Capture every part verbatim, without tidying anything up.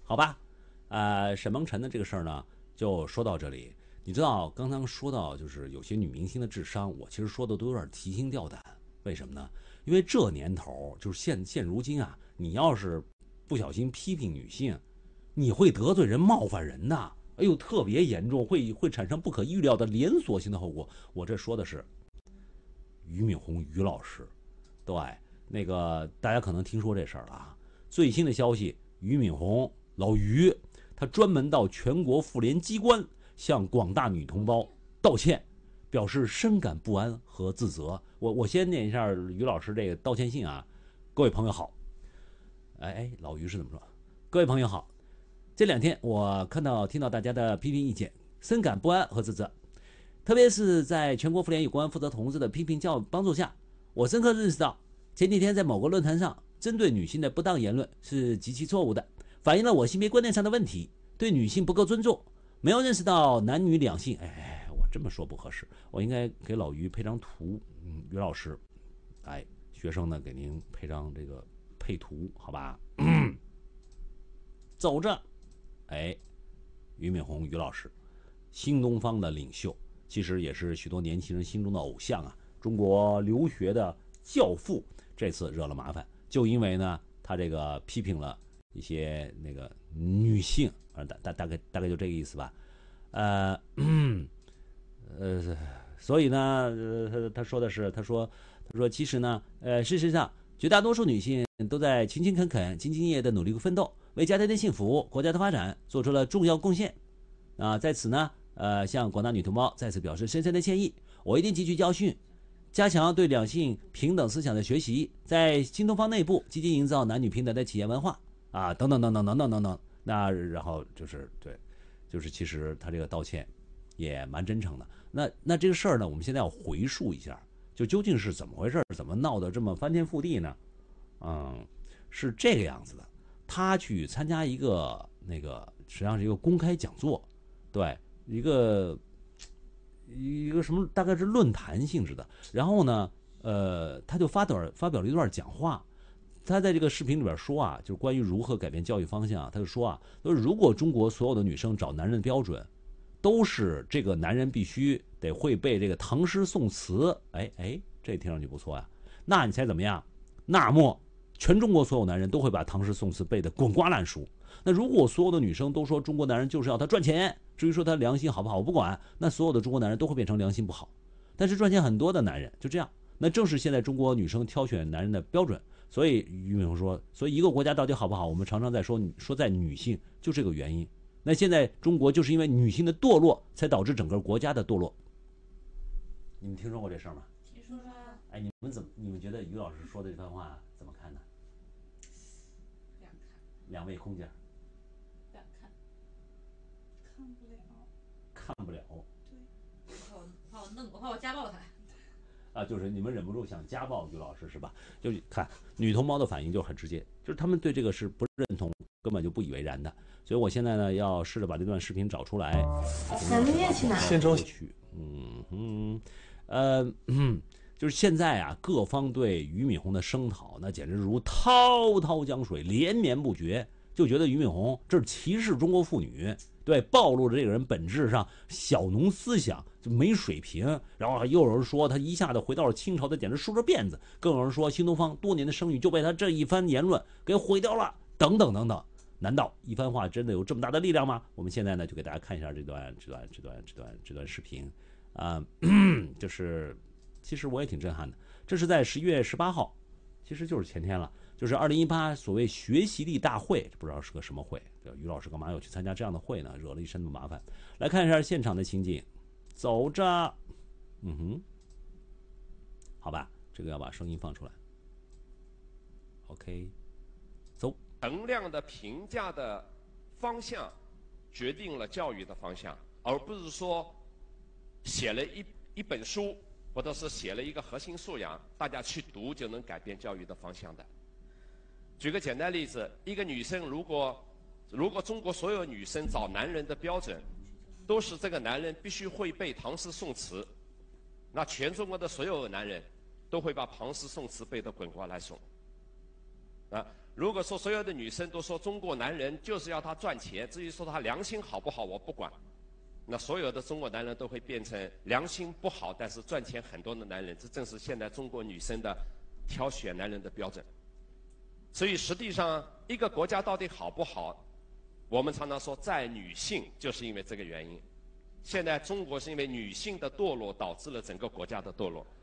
好吧？呃，沈梦辰的这个事儿呢，就说到这里。你知道，刚刚说到就是有些女明星的智商，我其实说的都有点提心吊胆。为什么呢？因为这年头就是现现如今啊，你要是不小心批评女性，你会得罪人、冒犯人的。哎呦，特别严重，会会产生不可预料的连锁性的后果。我这说的是俞敏洪俞老师，对，那个大家可能听说这事儿了啊。最新的消息，俞敏洪老俞，他专门到全国妇联机关向广大女同胞道歉，表示深感不安和自责。我我先念一下俞老师这个道歉信啊，各位朋友好。哎哎，老俞是怎么说？各位朋友好，这两天我看到听到大家的批评意见，深感不安和自责。特别是在全国妇联有关负责同志的批评教育帮助下，我深刻认识到，前几天在某个论坛上针对女性的不当言论是极其错误的，反映了我性别观念上的问题，对女性不够尊重，没有认识到男女两性。哎，我这么说不合适，我应该给老俞配张图。嗯，俞老师，哎，学生呢给您配张这个配图，好吧？走着，哎，俞敏洪俞老师，新东方的领袖，其实也是许多年轻人心中的偶像啊，中国留学的教父。这次惹了麻烦，就因为呢，他这个批评了一些那个女性，大大大概大概就这个意思吧。呃，呃，所以呢，呃，他说的是，他说，他说，其实呢，呃，事实上，绝大多数女性都在勤勤恳恳、兢兢业业的努力奋斗，为家庭的幸福、国家的发展做出了重要贡献。啊，在此呢，呃，向广大女同胞再次表示深深的歉意。我一定汲取教训，加强对两性平等思想的学习，在新东方内部积极营造男女平等的企业文化啊，等等等等等等等等。那然后就是对，就是其实他这个道歉也蛮真诚的。那那这个事儿呢，我们现在要回溯一下，就究竟是怎么回事，怎么闹得这么翻天覆地呢？嗯，是这个样子的。他去参加一个那个实际上是一个公开讲座，对，一个一个什么大概是论坛性质的。然后呢，呃，他就发表发表了一段讲话。他在这个视频里边说啊，就是关于如何改变教育方向，他就说啊，就是如果中国所有的女生找男人的标准都是这个男人必须得会背这个唐诗宋词，哎哎，这听上去不错呀。那你猜怎么样？那么全中国所有男人都会把唐诗宋词背得滚瓜烂熟。那如果所有的女生都说中国男人就是要他赚钱，至于说他良心好不好我不管，那所有的中国男人都会变成良心不好。但是赚钱很多的男人就这样，那正是现在中国女生挑选男人的标准。所以俞敏洪说，所以一个国家到底好不好，我们常常在说说在女性，就这个原因。那现在中国就是因为女性的堕落，才导致整个国家的堕落。你们听说过这事儿吗？ 听说了。 哎，你们怎么？你们觉得俞老师说的这番话怎么看呢？ 两看。 两位空姐。 两看。看不了。 看不了。 对。我怕我弄，我怕我家暴他。 啊，就是你们忍不住想家暴俞老师是吧？就是看女同胞的反应就很直接，就是他们对这个是不认同，根本就不以为然的。所以我现在呢，要试着把这段视频找出来。 咱们也去哪？ 现州去，嗯嗯，呃，嗯，就是现在啊，各方对俞敏洪的声讨，那简直如滔滔江水，连绵不绝，就觉得俞敏洪这是歧视中国妇女。对，暴露了这个人本质上小农思想就没水平，然后又有人说他一下子回到了清朝，他简直梳着辫子，更有人说新东方多年的声誉就被他这一番言论给毁掉了，等等等等。难道一番话真的有这么大的力量吗？我们现在呢就给大家看一下这段这段这段这段这段视频啊、呃，就是其实我也挺震撼的，这是在十一月十八号，其实就是前天了。就是二零一八所谓学习力大会，不知道是个什么会，俞老师干嘛要去参加这样的会呢？惹了一身的麻烦。来看一下现场的情景，走着，嗯哼，好吧，这个要把声音放出来。OK， 走。 衡量的评价的方向，决定了教育的方向，而不是说写了一一本书，或者是写了一个核心素养，大家去读就能改变教育的方向的。举个简单例子，一个女生如果如果中国所有女生找男人的标准都是这个男人必须会背唐诗宋词，那全中国的所有男人都会把唐诗宋词背得滚瓜烂熟。啊， 如果说所有的女生都说中国男人就是要他赚钱，至于说他良心好不好我不管，那所有的中国男人都会变成良心不好但是赚钱很多的男人，这正是现在中国女生的挑选男人的标准。所以实际上一个国家到底好不好，我们常常说在女性，就是因为这个原因。现在中国是因为女性的堕落导致了整个国家的堕落。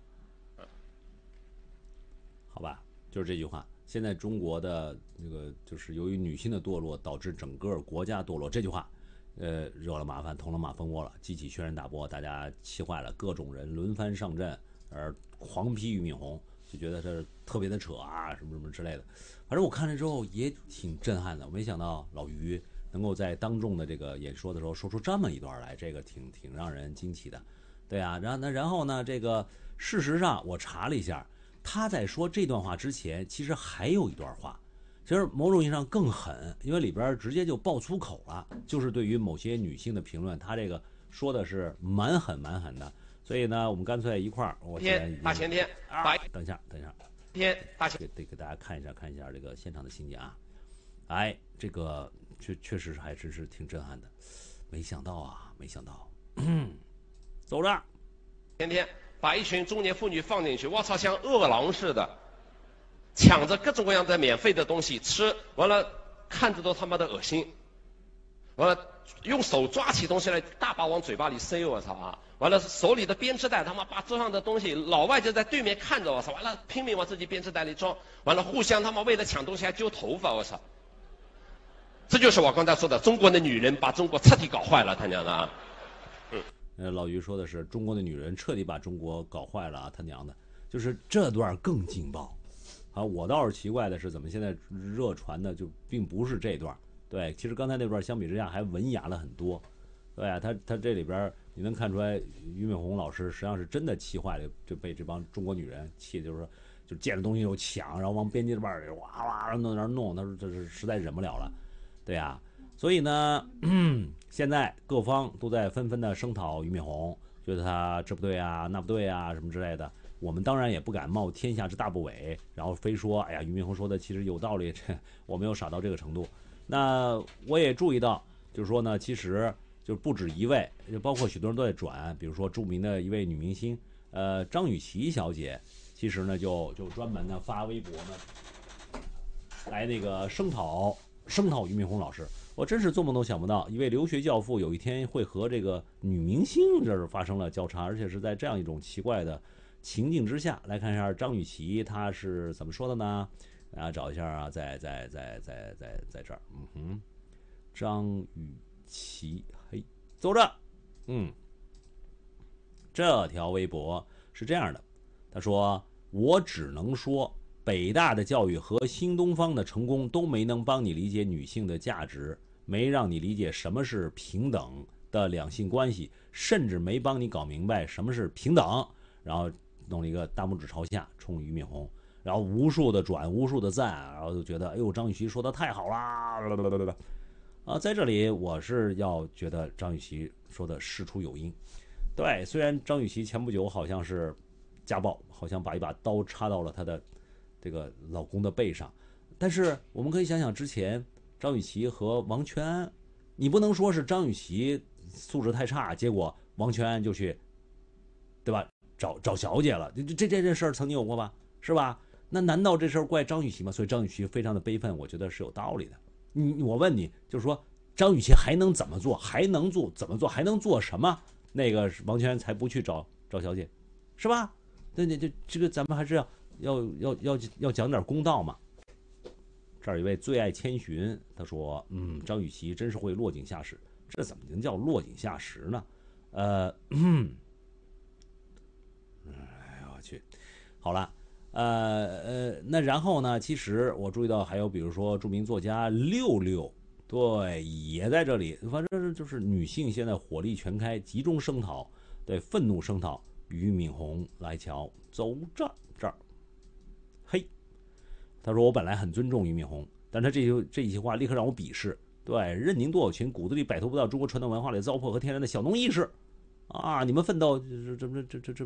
好吧，就是这句话。现在中国的这个就是由于女性的堕落导致整个国家堕落，这句话呃，惹了麻烦，捅了马蜂窝了，激起轩然大波，大家气坏了，各种人轮番上阵，而狂批俞敏洪，就觉得这特别的扯啊，什么什么之类的。反正我看了之后也挺震撼的，我没想到老俞能够在当众的这个演说的时候说出这么一段来，这个挺挺让人惊奇的。对啊，然后那然后呢，这个事实上我查了一下，他在说这段话之前，其实还有一段话。其实某种意义上更狠，因为里边直接就爆粗口了，就是对于某些女性的评论，他这个说的是蛮狠蛮狠的。所以呢，我们干脆一块儿，我天大前天， 啊，等一下，等一下， 天大前得得给大家看一下，看一下这个现场的情景啊。哎，这个确确实还真是挺震撼的，没想到啊，没想到，走着， 天天把一群中年妇女放进去，我操，像饿狼似的。抢着各种各样的免费的东西吃，完了看着都他妈的恶心，完了用手抓起东西来大把往嘴巴里塞，我操啊！完了手里的编织袋他妈把桌上的东西，老外就在对面看着我操，完了拼命往自己编织袋里装，完了互相他妈为了抢东西还揪头发，我操！这就是我刚才说的，中国的女人把中国彻底搞坏了，他娘的啊！嗯， 呃，老俞说的是中国的女人彻底把中国搞坏了啊，他娘的！就是这段更劲爆。啊，我倒是奇怪的是，怎么现在热传的就并不是这段？对，其实刚才那段相比之下还文雅了很多。对啊，他他这里边你能看出来，俞敏洪老师实际上是真的气坏了，就被这帮中国女人气，就是说，就见着东西就抢，然后往编辑袋里哇哇弄那弄，他说这是实在忍不了了。对啊，所以呢，嗯，现在各方都在纷纷的声讨俞敏洪，觉得他这不对啊，那不对啊，什么之类的。我们当然也不敢冒天下之大不韪，然后非说，哎呀，俞敏洪说的其实有道理，这我没有傻到这个程度。那我也注意到，就是说呢，其实就是不止一位，就包括许多人都在转，比如说著名的一位女明星，呃，张雨绮小姐，其实呢就就专门呢发微博呢，来那个声讨声讨俞敏洪老师。我真是做梦都想不到，一位留学教父有一天会和这个女明星这儿发生了交叉，而且是在这样一种奇怪的情境之下。来看一下张雨绮她是怎么说的呢？大家找一下啊，在在在在在在这儿，嗯哼，张雨绮，嘿，走着，嗯，这条微博是这样的，他说：“我只能说，北大的教育和新东方的成功都没能帮你理解女性的价值，没让你理解什么是平等的两性关系，甚至没帮你搞明白什么是平等。”然后弄了一个大拇指朝下冲俞敏洪，然后无数的转，无数的赞，然后就觉得，哎呦，张雨绮说的太好啦，啊，在这里我是要觉得张雨绮说的事出有因。对，虽然张雨绮前不久好像是家暴，好像把一把刀插到了她的这个老公的背上，但是我们可以想想之前张雨绮和王全安，你不能说是张雨绮素质太差，结果王全安就去，对吧？找找小姐了，这这这这事儿曾经有过吧，是吧？那难道这事儿怪张雨绮吗？所以张雨绮非常的悲愤，我觉得是有道理的。你我问你，就是说张雨绮还能怎么做？还能做怎么做？还能做什么？那个王全才不去找找小姐，是吧？那那这这个咱们还是要要要要要讲点公道嘛。这儿有一位最爱千寻，他说：“嗯，张雨绮真是会落井下石。这怎么能叫落井下石呢？呃。嗯”哎我去，好了，呃呃，那然后呢？其实我注意到还有，比如说著名作家六六，对，也在这里。反正就是女性现在火力全开，集中声讨，对，愤怒声讨俞敏洪。来瞧，走这这儿，嘿，他说我本来很尊重俞敏洪，但他这句这一句话立刻让我鄙视。对，任您多有群，骨子里摆脱不到中国传统文化里的糟粕和天然的小农意识。啊！你们奋斗，这这这这这这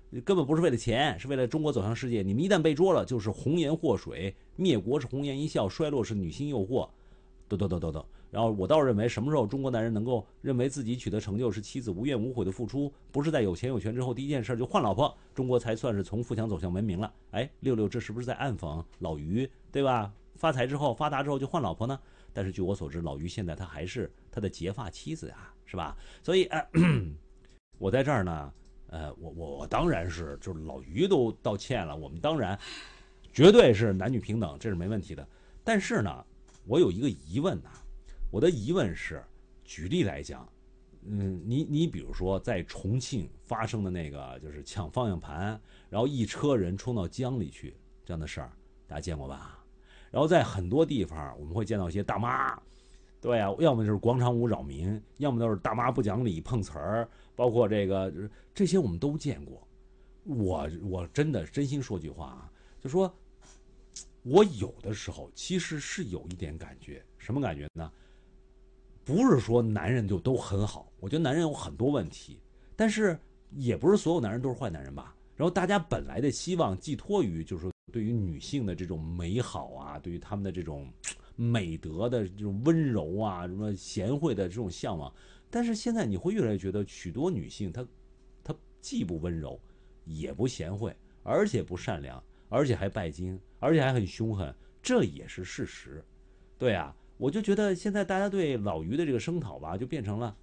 根本不是为了钱，是为了中国走向世界。你们一旦被捉了，就是红颜祸水，灭国是红颜一笑，衰落是女性诱惑，等等等等等。然后我倒是认为，什么时候中国男人能够认为自己取得成就是妻子无怨无悔的付出，不是在有钱有权之后第一件事就换老婆，中国才算是从富强走向文明了。哎，六六这是不是在暗讽老于，对吧？发财之后发达之后就换老婆呢？但是据我所知，老于现在他还是他的结发妻子呀，是吧？所以呃，我在这儿呢，呃，我我我当然是就是老于都道歉了，我们当然绝对是男女平等，这是没问题的。但是呢，我有一个疑问呐、啊，我的疑问是，举例来讲，嗯，你你比如说在重庆发生的那个就是抢方向盘，然后一车人冲到江里去这样的事儿，大家见过吧？然后在很多地方我们会见到一些大妈，对啊，要么就是广场舞扰民，要么都是大妈不讲理碰瓷儿，包括这个这些我们都见过。我我真的真心说句话啊，就说我有的时候其实是有一点感觉，什么感觉呢？不是说男人就都很好，我觉得男人有很多问题，但是也不是所有男人都是坏男人吧。然后大家本来的希望寄托于就是说对于女性的这种美好啊，对于他们的这种美德的这种温柔啊，什么贤惠的这种向往，但是现在你会越来越觉得许多女性她她既不温柔，也不贤惠，而且不善良，而且还拜金，而且还很凶狠，这也是事实。对啊，我就觉得现在大家对老于的这个声讨吧，就变成了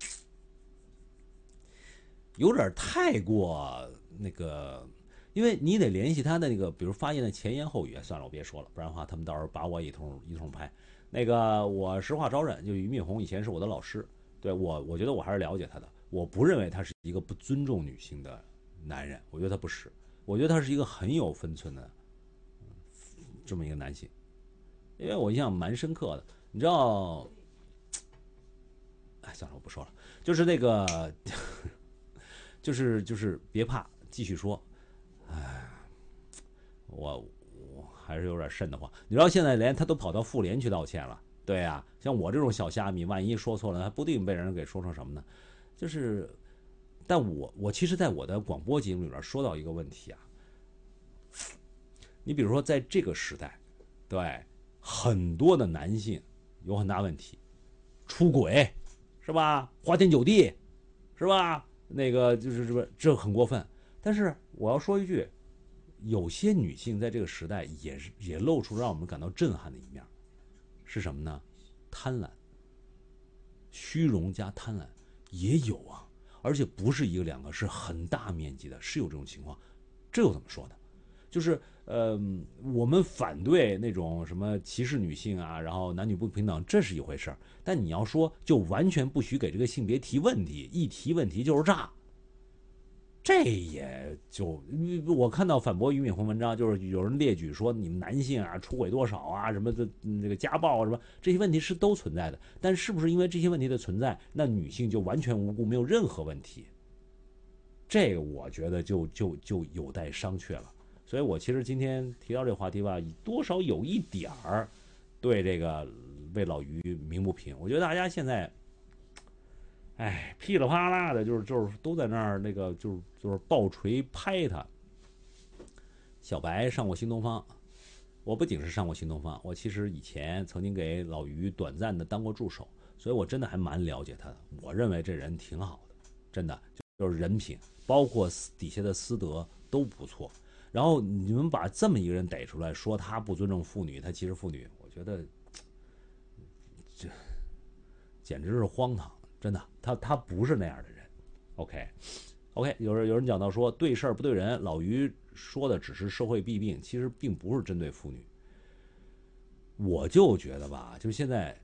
有点太过那个，因为你得联系他的那个，比如发言的前言后语。算了，我别说了，不然的话他们到时候把我一通一通拍。那个我实话招认，就俞敏洪以前是我的老师，对我我觉得我还是了解他的，我不认为他是一个不尊重女性的男人，我觉得他不是，我觉得他是一个很有分寸的这么一个男性，因为我印象蛮深刻的，你知道，哎，算了，我不说了，就是那个。就是就是别怕，继续说。哎，我我还是有点瘆得慌。你知道现在连他都跑到妇联去道歉了，对呀、啊，像我这种小虾米，万一说错了，还不定被人给说成什么呢？就是，但我我其实在我的广播节目里边说到一个问题啊，你比如说在这个时代，对很多的男性有很大问题，出轨是吧？花天酒地是吧？那个就是这这很过分，但是我要说一句，有些女性在这个时代也是也露出让我们感到震撼的一面，是什么呢？贪婪、虚荣加贪婪也有啊，而且不是一个两个，是很大面积的，是有这种情况。这又怎么说呢？就是呃，我们反对那种什么歧视女性啊，然后男女不平等，这是一回事儿。但你要说就完全不许给这个性别提问题，一提问题就是炸，这也就我看到反驳俞敏洪文章，就是有人列举说你们男性啊出轨多少啊，什么的这个家暴啊什么这些问题是都存在的，但是不是因为这些问题的存在，那女性就完全无辜没有任何问题？这个我觉得就就就有待商榷了。所以我其实今天提到这个话题吧，多少有一点儿对这个为老于鸣不平。我觉得大家现在，哎，噼里啪啦的，就是就是都在那儿那个就是就是爆锤拍他。小白上过新东方，我不仅是上过新东方，我其实以前曾经给老于短暂的当过助手，所以我真的还蛮了解他的。我认为这人挺好的，真的就是人品，包括底下的私德都不错。然后你们把这么一个人逮出来，说他不尊重妇女，他歧视妇女，我觉得这简直是荒唐，真的，他他不是那样的人。OK，OK，、OK, OK, 有人有人讲到说对事儿不对人，老于说的只是社会弊病，其实并不是针对妇女。我就觉得吧，就现在，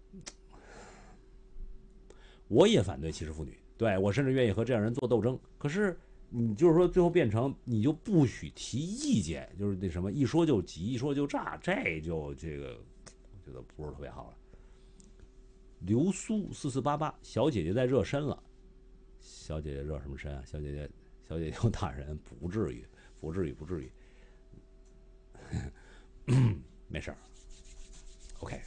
我也反对歧视妇女，对我甚至愿意和这样人做斗争，可是。你就是说，最后变成你就不许提意见，就是那什么一说就急，一说就炸，这就这个我觉得不是特别好了。流苏四四八八，小姐姐在热身了，小姐姐热什么身啊？小姐姐，小姐姐有打人，不至于，不至于，不至于，没事儿。OK。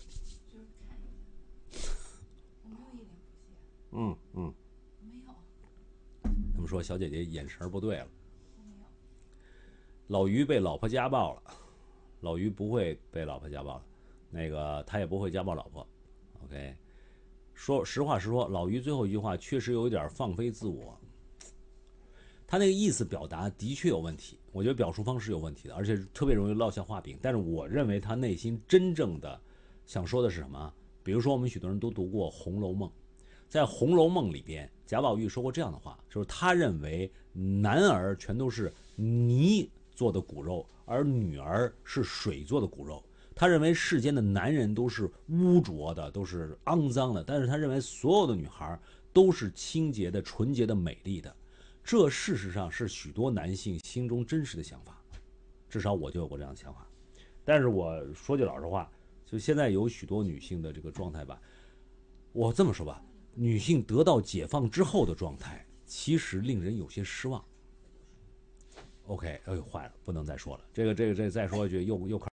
我没有一脸不屑。 嗯嗯。 没有。 他们说小姐姐眼神不对了。 老于被老婆家暴了，老于不会被老婆家暴了，那个他也不会家暴老婆。OK， 说实话实说，老于最后一句话确实有一点放飞自我，他那个意思表达的确有问题，我觉得表述方式有问题的，而且特别容易落下画饼。但是我认为他内心真正的想说的是什么？比如说，我们许多人都读过《红楼梦》，在《红楼梦》里边，贾宝玉说过这样的话，就是他认为男儿全都是泥做的骨肉，而女儿是水做的骨肉。他认为世间的男人都是污浊的，都是肮脏的，但是他认为所有的女孩都是清洁的、纯洁的、美丽的。这事实上是许多男性心中真实的想法，至少我就有过这样的想法。但是我说句老实话，就现在有许多女性的这个状态吧，我这么说吧，女性得到解放之后的状态，其实令人有些失望。OK， 哎呦，坏了，不能再说了，这个这个这个再说下去又又开始。